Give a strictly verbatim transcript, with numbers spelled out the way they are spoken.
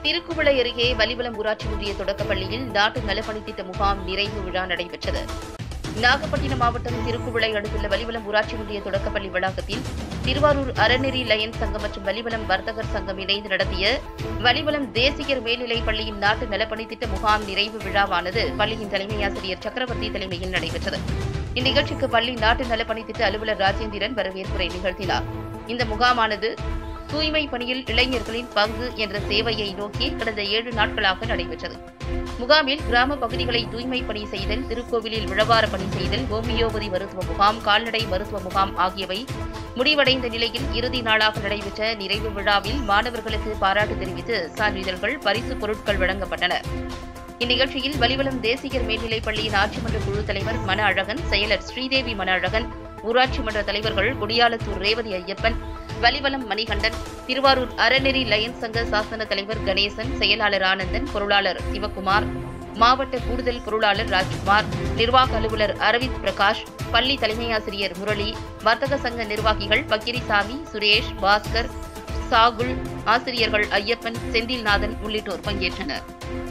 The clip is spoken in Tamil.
திருக்குவளை அருகே வலிவலம் ஊராட்சி ஒன்றிய தொடக்கப்பள்ளியில் நாட்டு நலப்பணித்திட்ட முகாம் நிறைவு விழா நடைபெற்றது. நாகப்பட்டினம் மாவட்டம் திருக்குவளை அடுத்துள்ள வலிவலம் ஊராட்சி ஒன்றிய தொடக்கப்பள்ளி வளாகத்தில் திருவாரூர் அறநெறி லயன்ஸ் சங்கம் மற்றும் வலிவலம் வர்த்தகர் சங்கம் இணைந்து நடத்திய வலிவலம் தேசியர் மேல்நிலைப் பள்ளியின் நாட்டு நலப்பணித்திட்ட முகாம் நிறைவு விழாவானது பள்ளியின் தலைமை ஆசிரியர் சக்கரவர்த்தி தலைமையில் நடைபெற்றது. இந்நிகழ்ச்சிக்கு பள்ளி நாட்டு நலப்பணித்திட்ட அலுவலர் ராஜேந்திரன் வரவேற்புரை நிகழ்த்தினார். இந்த முகாமானது தூய்மை பணியில் இளைஞர்களின் பங்கு என்ற சேவையை நோக்கி கடந்த ஏழு நாட்களாக நடைபெற்றது. முகாமில் கிராம பகுதிகளை தூய்மை பணி செய்தல், திருக்கோவிலில் விழவார பணி செய்தல், ஹோமியோபதி மருத்துவ முகாம், கால்நடை மருத்துவ முகாம் ஆகியவை முடிவடைந்த நிலையில் இறுதி நாளாக நடைபெற்ற நிறைவு விழாவில் மாணவர்களுக்கு பாராட்டு தெரிவித்து சான்றிதழ்கள், பரிசுப் பொருட்கள் வழங்கப்பட்டன. இந்நிகழ்ச்சியில் வலிவலம் தேசியர் மேல்நிலைப் பள்ளியின் ஆட்சிமன்ற குழு தலைவர் மன அழகன், செயலர் ஸ்ரீதேவி மன அழகன், ஊராட்சி மன்ற தலைவர்கள் குடியாலத்தூர் ரேவதி ஐயப்பன், வலிவலம் மணிகண்டன், திருவாரூர் அறநெறி லயன்ஸ் சங்க சாசன தலைவர் கணேசன், செயலாளர் ஆனந்தன், பொருளாளர் சிவக்குமார், மாவட்ட கூடுதல் பொருளாளர் ராஜ்குமார், நிர்வாக அலுவலர் அரவிந்த் பிரகாஷ், பள்ளி தலைமை ஆசிரியர் முரளி, வர்த்தக சங்க நிர்வாகிகள் பக்கிரிசாமி, சுரேஷ், பாஸ்கர், சாகுல், ஆசிரியர்கள் ஐயப்பன், செந்தில்நாதன் உள்ளிட்டோர் பங்கேற்றனர்.